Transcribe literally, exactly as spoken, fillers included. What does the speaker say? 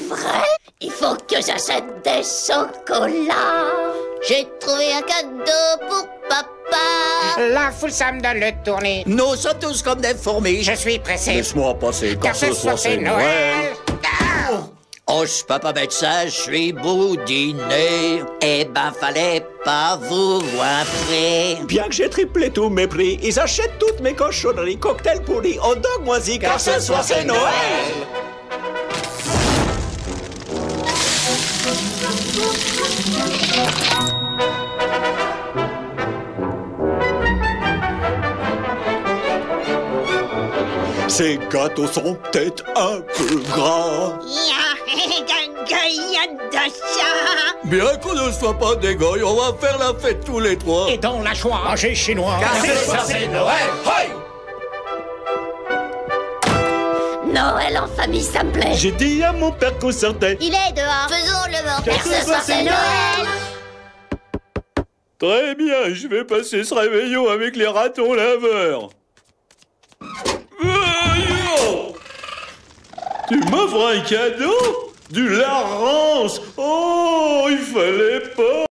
vrai? Il faut que j'achète des chocolats. J'ai trouvé un cadeau pour papa. La foule, ça me donne le tournis. Nous sommes tous comme des fourmis. Je suis pressé. Laisse-moi passer, car ce soir c'est Noël. Ah Oh, je peux pas mettre ça, je suis boudiner. Eh ben, fallait pas vous voir près. Bien que j'ai triplé tous mes prix, ils achètent toutes mes cochonneries, cocktails pourris, hot dog moisis, car ce soir c'est Noël. Ces gâteaux sont peut-être un peu gras. Bien qu'on ne soit pas des goy, on va faire la fête tous les trois. Et dans la joie, manger chinois. Car ce soir c'est Noël. Hey! Noël en famille, ça me plaît. J'ai dit à mon père qu'on sortait. Il est dehors. Faisons le bordel. Car ce soir c'est Noël. Très bien, je vais passer ce réveillon avec les ratons laveurs. Tu m'offres un cadeau? Du Larence? Oh, il fallait pas.